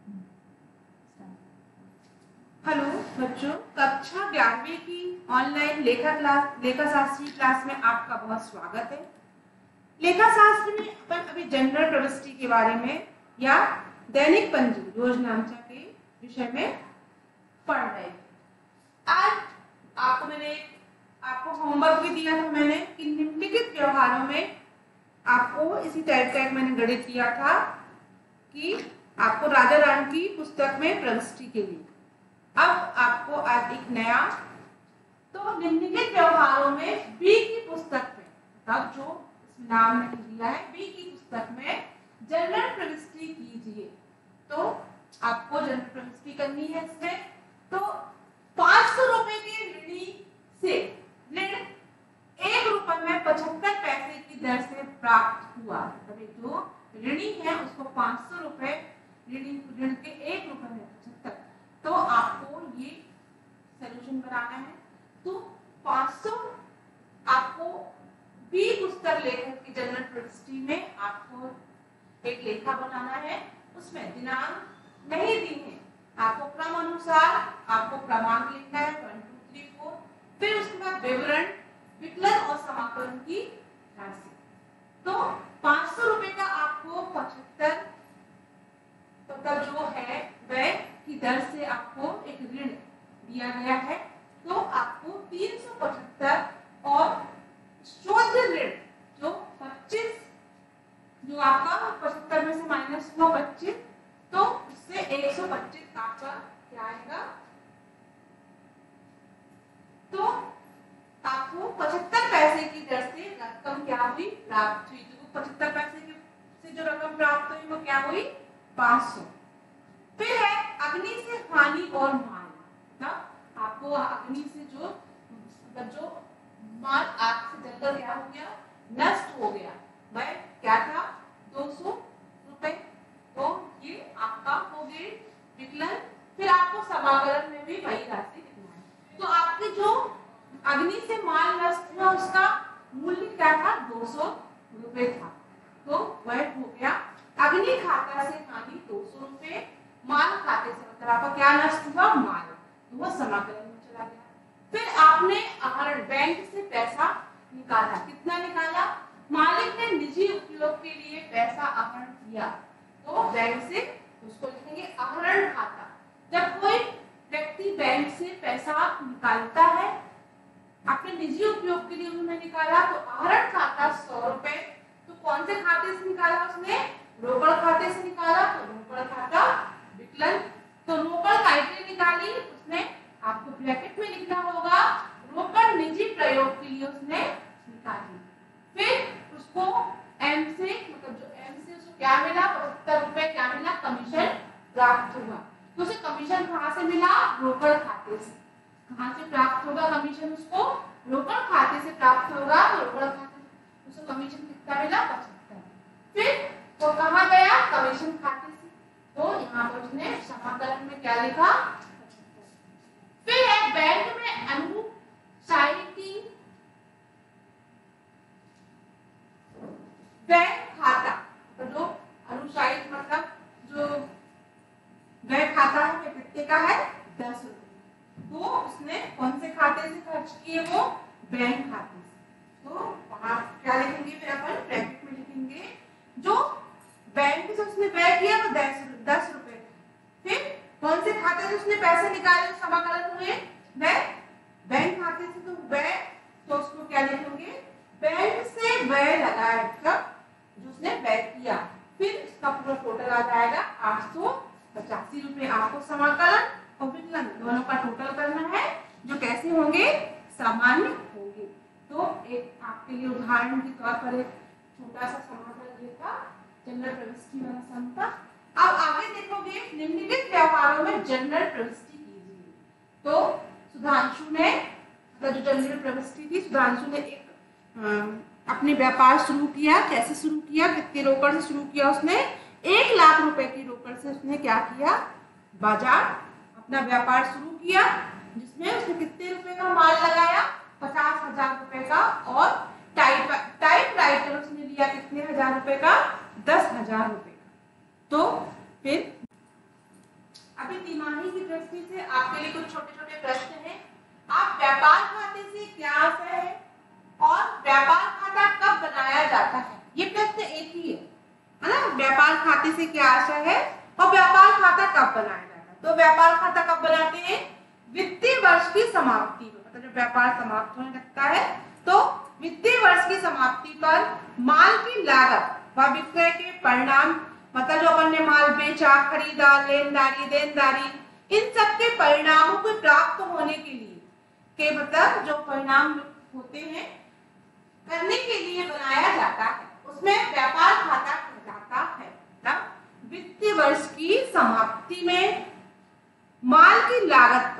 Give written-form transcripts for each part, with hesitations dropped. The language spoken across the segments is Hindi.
हेलो बच्चों, कक्षा 11वीं की ऑनलाइन लेखा शास्त्री क्लास में आपका बहुत स्वागत है। लेखा शास्त्र में अपन अभी जनरल प्रविष्टि के बारे में या दैनिक पंजी योजनांचा के विषय में पढ़ रहे हैं। आज आपको होमवर्क भी दिया था मैंने कि निम्नलिखित व्यवहारों में आपको इसी टाइप का मैंने गणित दिया था कि आपको राजा राम की पुस्तक में प्रविष्टि के लिए। अब आपको आज एक नया, तो निम्नलिखित व्यवहारों में बी की पुस्तक में, तब जो नाम नहीं दिया है, बी की पुस्तक में जनरल प्रविष्टि कीजिए। तो आपको जनरल प्रविष्टि करनी है इसमें। तो 500 रुपए के ऋणी से ऋण 1 रुपए में 75 पैसे की दर से प्राप्त हुआ। तभी जो ऋणी है उसको 500 रुपए ऋण के 1 रुपए में 75, तो आपको ये सॉल्यूशन बनाना है। तो 500 आपको बी पुस्तक लेखक की जनरल प्रविष्टि में आपको एक लेखा बनाना है। उसमें दिनांक नहीं दी है, आपको क्रम अनुसार आपको क्रमांक लिखना है 1 2 3 4, फिर उसके बाद विवरण, विकलन और समाकलन की राशि। तो 500 रुपए का आपको 75 मतलब जो है वह की दर से आपको एक ऋण दिया गया है। तो आपको 375 और शुद्ध ऋण जो 25, जो आपका 75 में से माइनस हुआ 25, तो उससे 125 आपका क्या आएगा। तो आपको 75 पैसे की दर से रकम क्या हुई, प्राप्त हुई। तो 75 पैसे से जो रकम प्राप्त हुई वो क्या हुई, 500। फिर है अग्नि से हानि और माल। तब आपको अग्नि से जो माल आग से जलकर क्या हो गया, नष्ट हो गया, वह क्या था 200 रुपए। तो ये आपका हो गए विकलन। फिर आपको समाकलन में भी वही राशि लिखना है। तो आपके जो अग्नि से माल नष्ट हुआ उसका मूल्य क्या था, 200 रुपए था। तो वह हो गया अग्नि खाता से हानि 200 रुपए, माल खाते से मतलब आपका क्या नष्ट हुआ, माल, तो वो समाकलन में चला गया। फिर आपने आहरण बैंक से पैसा निकाला। कितना निकाला, मालिक ने निजी उपयोग के लिए पैसा आहरण किया, तो बैंक से उसको लिखेंगे आहरण खाता। जब कोई व्यक्ति बैंक से पैसा निकालता है अपने निजी उपयोग के लिए उन्होंने निकाला, तो आहरण खाता 100 रुपए। तो कौन से खाते से निकाला उसने, रोकड़ खाते से निकाला, तो रोकड़ खाता विकलन। तो रोकड़ काइटे निकाली उसने, आपको ब्रैकेट में लिखना होगा रोकड़ निजी प्रयोग के लिए उसने निकाली। फिर उसको एम से मतलब जो एम से उसको क्या मिला, 75 रुपए क्या मिला, कमीशन प्राप्त हुआ। तो उसे कमीशन कहाँ से मिला, रोकड़ खाते से। कहाँ से प्राप्त होगा कमीशन, उसको रोकड़ खाते से प्राप्त होगा। तो रोकड़ खाते से उसको कमीशन कितना मिला, 75। फिर वो कहाँ गया, कमीशन खाते से, तो यहाँ पर उसने समाकलन में क्या लिखा, 75। फिर है बैंक में अनुशायी बैंक खाता। तो जो अनुशायी मतलब जो बैंक खाता है वो कितने का है, 10 रुपए। तो उसने कौन से खाते से खर्च किए, वो बैंक खाते से। तो वहां क्या लिखेंगे, फिर अपन ब्रैकेट में लिखेंगे जो बैंक से उसने व्यय किया वो 10 रुपए। फिर कौन से खाते से उसने पैसे निकाले, समाकलन हुए, वह बैंक खाते से, तो व्यय, तो उसको क्या लिखेंगे, बैंक से व्यय लगाए, मतलब जो उसने व्यय किया। फिर इसका पूरा टोटल आ जाएगा 885 रुपए। आपको समाकलन और विकलन दोनों का टोटल करना है, जो कैसे होंगे, सामान्य होंगे। तो एक आपके लिए उदाहरण के तौर पर एक छोटा सा समाकलन था जनरल प्रविष्टि वाला सम था। अब आगे देखोगे निम्नलिखित व्यवहारों में जनरल प्रविष्टि कीजिए। तो सुधांशु ने जो जनरल प्रविष्टि थी, सुधांशु ने एक अपने व्यापार शुरू किया। कैसे शुरू किया, कितने रोकड़ से शुरू किया उसने, 1 लाख रुपए की रोकड़ से उसने क्या किया, बाजार अपना व्यापार शुरू किया, जिसमें उसने कितने रुपए का माल लगाया, 50,000 रुपए का। और टाइपराइटर उसने लिया कितने हजार रुपए का, 10,000 रुपए का। तो फिर दृष्टि से आपके लिए कुछ छोटे छोटे प्रश्न हैं। आप व्यापार खाते से क्या आशय है और व्यापार खाता कब बनाया जाता है, ये प्रश्न एक ही है ना। व्यापार खाते से क्या आशय है और व्यापार खाता कब बनाया जाता है। तो व्यापार खाता कब बनाते हैं, वित्तीय वर्ष की समाप्ति में, मतलब जब व्यापार समाप्त होने लगता है तो वित्तीय वर्ष की समाप्ति पर माल की लागत व विक्रय के परिणाम, मतलब जो अपन ने माल बेचा, खरीदा, लेनदारी, देनदारी, इन सब के परिणामों को प्राप्त होने के लिए के मतलब जो परिणाम होते हैं करने के लिए बनाया जाता है, उसमें व्यापार खाता कहलाता है। मतलब वित्तीय वर्ष की समाप्ति में माल की लागत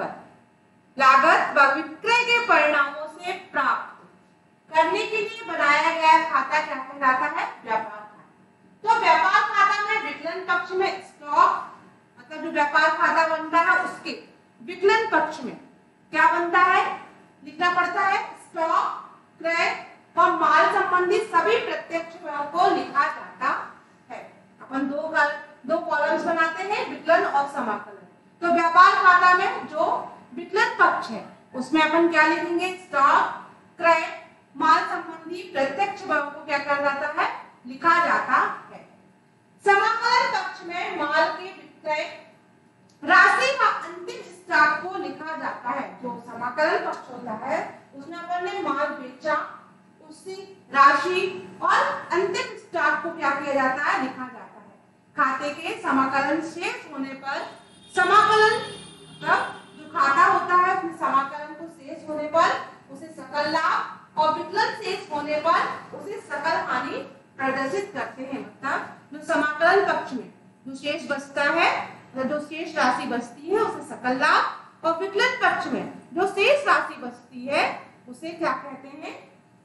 व विक्रय के परिणामों से प्राप्त करने के लिए बनाया गया खाता क्या कहलाता है, व्यापार खाता। तो व्यापार खाता में विकलन पक्ष में स्टॉक, मतलब जो व्यापार खाता बनता है उसके विकलन पक्ष में क्या बनता है, लिखना पड़ता है स्टॉक, क्रय और माल संबंधी सभी प्रत्यक्ष व्ययों को लिखा जाता है। अपन दो कॉलम्स बनाते हैं, विकलन और समाकलन। तो व्यापार खाता में जो विकलन पक्ष है उसमें अपन क्या लिखेंगे, स्टॉक, क्रय, माल संबंधी प्रत्यक्ष व्ययों को क्या कहा जाता है, लिखा जाता है। समाकलन पक्ष में माल के विक्रय राशि व अंतिम स्टॉक को लिखा जाता है। जो समाकलन पक्ष होता है उसमें अपन ने माल बेचा, उसकी राशि और अंतिम स्टॉक को क्या किया जाता है, लिखा जाता है। खाते के समाकलन शेष होने पर समाकलन, मतलब जो खाता होता है उसमें समाकलन को शेष होने पर उसे सकल लाभ और विकलन शेष होने पर उसे सकल हानि प्रदर्शित करते हैं। मतलब जो समाकलन पक्ष में जो शेष बचता है, जो शेष राशि बचती है उसे सकल लाभ और विकलन पक्ष में जो शेष राशि बचती है उसे क्या कहते हैं,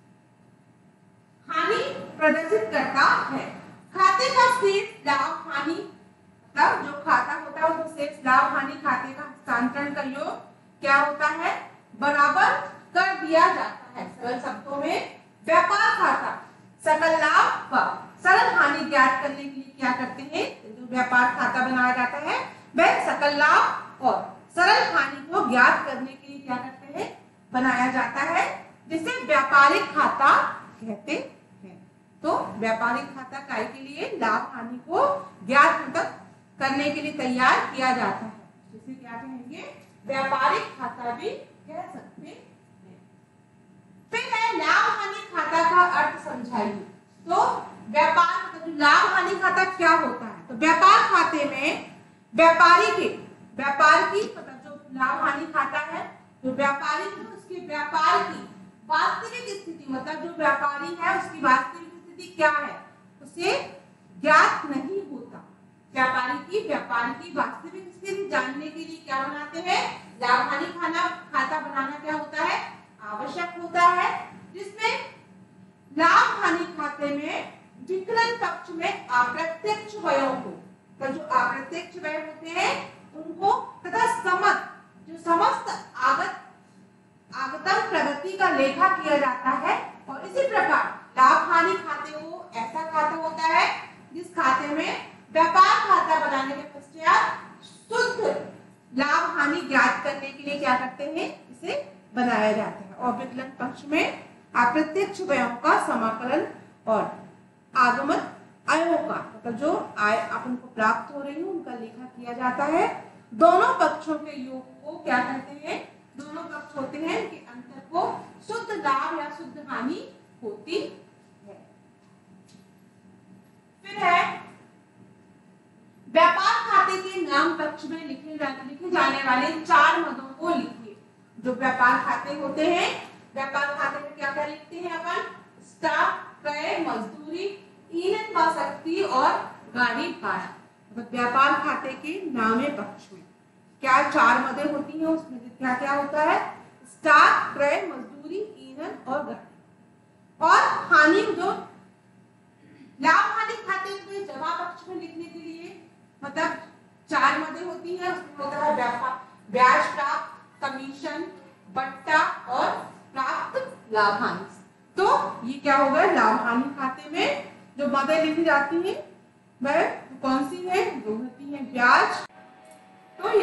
हानि प्रदर्शित करता है। खाते का शेष लाभ हानि, मतलब जो खाता होता है उसमें शेष लाभ हानि खाते का हस्तांतरण का योग क्या होता है, बराबर कर दिया जाता है। सरल शब्दों में व्यापार खाता सकल लाभ व सरल हानि ज्ञात करने के लिए क्या करते हैं, जो व्यापार खाता बनाया जाता है वह सकल लाभ और सरल हानि को ज्ञात करने के लिए क्या करते हैं, बनाया जाता है, जिसे व्यापारिक खाता कहते हैं। तो व्यापारिक खाता काय के लिए, लाभ हानि को ज्ञात मतलब करने के लिए तैयार किया जाता है, जिसे क्या कहेंगे, व्यापारिक खाता भी कह सकते हैं। फिर है लाभ हानि खाता का अर्थ समझाइए। तो व्यापार मतलब लाभ हानि खाता क्या होता है, तो व्यापार खाते में व्यापारी के व्यापार की मतलब जो लाभ हानि खाता है, जो व्यापारी है उसके व्यापार की वास्तविक स्थिति, मतलब जो व्यापारी है उसकी वास्तविक स्थिति क्या है उसे ज्ञात नहीं होता। व्यापारी की व्यापार की वास्तविक स्थिति जानने के लिए क्या बनाते हैं, लाभ हानि खाता बनाना क्या होता है, आवश्यक होता है, जिसमें लाभ हानि खाते में विकलन पक्ष में अप्रत्यक्ष व्ययों को, तो जो अप्रत्यक्ष व्यय होते हैं उनको तथा समस्त आगतम प्रगति का लेखा किया जाता है। और इसी प्रकार लाभ हानि खाते को ऐसा खाता होता है जिस खाते में व्यापार खाता बनाने के पश्चात शुद्ध लाभ हानि ज्ञात करने के लिए क्या करते हैं, इसे बनाया जाता है। और विकलन पक्ष में अप्रत्यक्ष व्ययों का समाकलन और आगमन आयों का, मतलब जो आय अपन को प्राप्त हो रही है उनका लेखा किया जाता है। दोनों पक्षों के योग को क्या कहते हैं, दोनों पक्ष होते हैं कि अंतर को शुद्ध लाभ या शुद्ध हानि होती है। फिर है व्यापार खाते के नाम पक्ष में लिखे जाने वाले 4 मदों को लिखिए। जो व्यापार खाते होते हैं, व्यापार खाते में क्या क्या लिखते हैं अपन, स्टॉक, क्रय, मजदूरी, ईंधन व शक्ति और गाड़ी भाड़ा। मतलब व्यापार खाते के नामे पक्ष में क्या 4 मदें होती हैं, उसमें क्या क्या होता है, स्टॉक, क्रय, मजदूरी, ईंधन और गाड़ी। और हानि, जो लाभ हानि खाते में जमा पक्ष में लिखने के लिए मतलब 4 मदें होती हैं, उसमें होता है ब्याज प्राप्त, कमीशन, बट्टा और प्राप्त लाभ हानि। तो ये क्या होगा, लाभ हानि खाते में जो मदें लिखी जाती हैं वह कौन सी है, जो होती है ब्याज। तो ये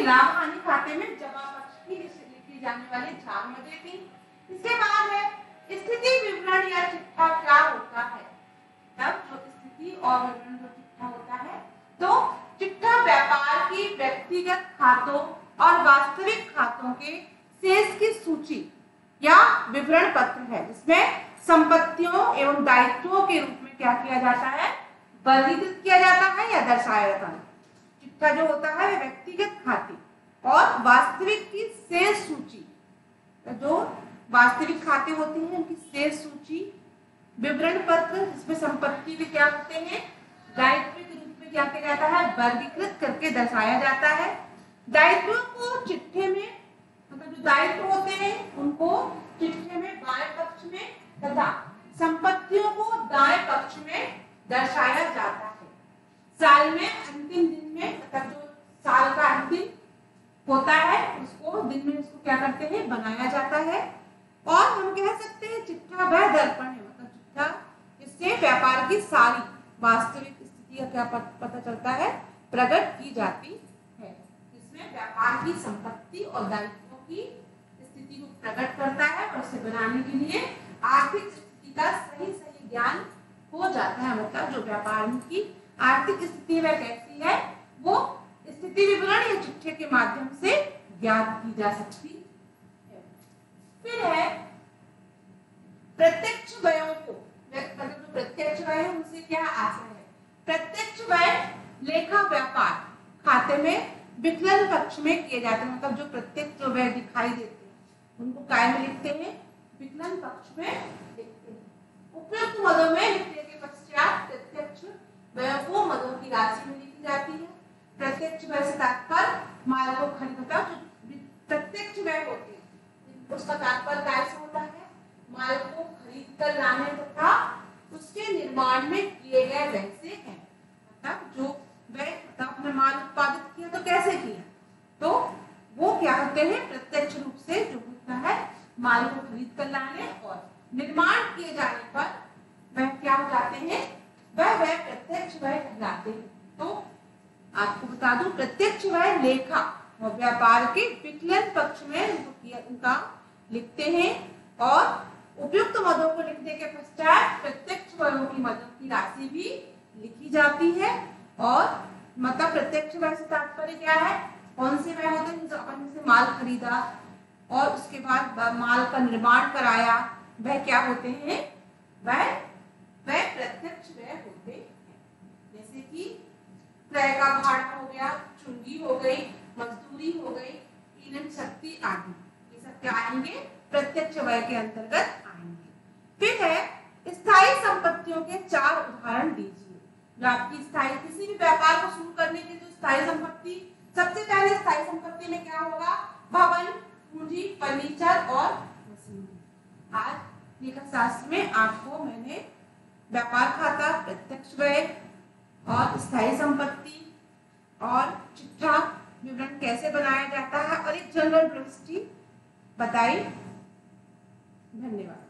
लाभ हानि खाते में जमा पक्ष की लिखी जाने वाली 4 मदें थी। इसके बाद है स्थिति विवरण या चिट्ठा क्या होता है। तब जो स्थिति और विवरण जो चिट्ठा होता है, तो चिट्ठा व्यापार की व्यक्तिगत खातों और वास्तविक खातों के शेष की सूची या विवरण पत्र है, जिसमें संपत्तियों एवं दायित्वों के रूप में क्या किया जाता है, वर्गीकृत किया जाता है या दर्शाया जाता है। चिट्ठा जो होता है वह व्यक्तिगत खाते और वास्तविक की शेष सूची, जो वास्तविक खाते होते हैं उनकी शेष सूची, विवरण पत्र जिसमें संपत्ति भी क्या होते हैं, दायित्व के रूप में क्या किया जाता है, वर्गीकृत करके दर्शाया जाता है। दायित्वों को चिट्ठे में, मतलब जो दायित्व होते हैं उनको चिट्ठे में बाएं पक्ष में तथा संपत्तियों को दाएं पक्ष में दर्शाया जाता है। साल में अंतिम दिन में, मतलब जो साल का अंतिम होता है उसको दिन में उसको क्या करते हैं, बनाया जाता है। और हम कह सकते हैं चिट्ठा वह दर्पण है, मतलब चिट्ठा इससे व्यापार की सारी वास्तविक स्थिति का क्या पता चलता है, प्रकट की जाती है। इसमें व्यापार की संपत्ति और दायित्वों की स्थिति को प्रकट करता है और उसे बनाने के लिए आर्थिक स्थिति का सही ज्ञान हो जाता है। मतलब जो व्यापार की आर्थिक स्थिति वह कैसी है, वो स्थिति विवरण या चिट्ठे के माध्यम से ज्ञात की जा सकती है। फिर है प्रत्यक्ष व्ययों को, मतलब जो प्रत्यक्ष व्यय है उनसे क्या आशय है। प्रत्यक्ष व्यय लेखा व्यापार खाते में विकलन पक्ष में किए जाते हैं, मतलब जो प्रत्यक्ष जो व्यय दिखाई देते हैं उनको काय में लिखते हैं, विकलन पक्ष में लिखते हैं। उपयुक्त मदों में लिखने के पश्चात प्रत्यक्ष व्ययों को मदों की राशि में लिखी जाती है। प्रत्यक्ष व्यय से तात्पर्य माल को खरीदना, जो प्रत्यक्ष व्यय होते हैं उसका तात्पर्य काय से होता है, माल को खरीद कर लाने तथा उसके निर्माण में किए गए व्यय से है। मतलब जो व्यय, मतलब अपने माल उत्पादित किया तो कैसे किया, तो वो क्या होते हैं, प्रत्यक्ष रूप से जो होता है माल को खरीद कर लाने और निर्माण किए जाने पर वह क्या हो जाते हैं, वह प्रत्यक्ष व्यय कहलाते हैं। तो आपको बता दूं प्रत्यक्ष व्यय लेखा और व्यापार के विकलन पक्ष में उनका लिखते हैं और उपयुक्त मदों को लिखने के पश्चात प्रत्यक्ष व्ययों की मदों की राशि भी लिखी जाती है। और मतलब प्रत्यक्ष व्यय से तात्पर्य क्या है, कौन से व्यय होते हैं, जो अपन से माल खरीदा और उसके बाद माल का निर्माण कराया, वह क्या होते हैं, वह प्रत्यक्ष व्यय होते हैं। जैसे कि क्रय का भाड़ा हो गया, चुंगी हो गई, मजदूरी हो गई, ईंधन शक्ति आदि, ये सब क्या आएंगे, प्रत्यक्ष व्यय के अंतर्गत आएंगे। फिर है स्थायी संपत्तियों के 4 उदाहरण दीजिए। जो आपकी स्थायी, किसी भी व्यापार को शुरू करने के जो स्थायी संपत्ति, सबसे पहले स्थायी संपत्ति में क्या होगा, भवन, पूंजी, फर्नीचर और मशीनरी। आज लेखा शास्त्र में आपको मैंने व्यापार खाता, प्रत्यक्ष व्यय और स्थायी संपत्ति और चिट्ठा विवरण कैसे बनाया जाता है और एक जनरल प्रविष्टि बताई। धन्यवाद।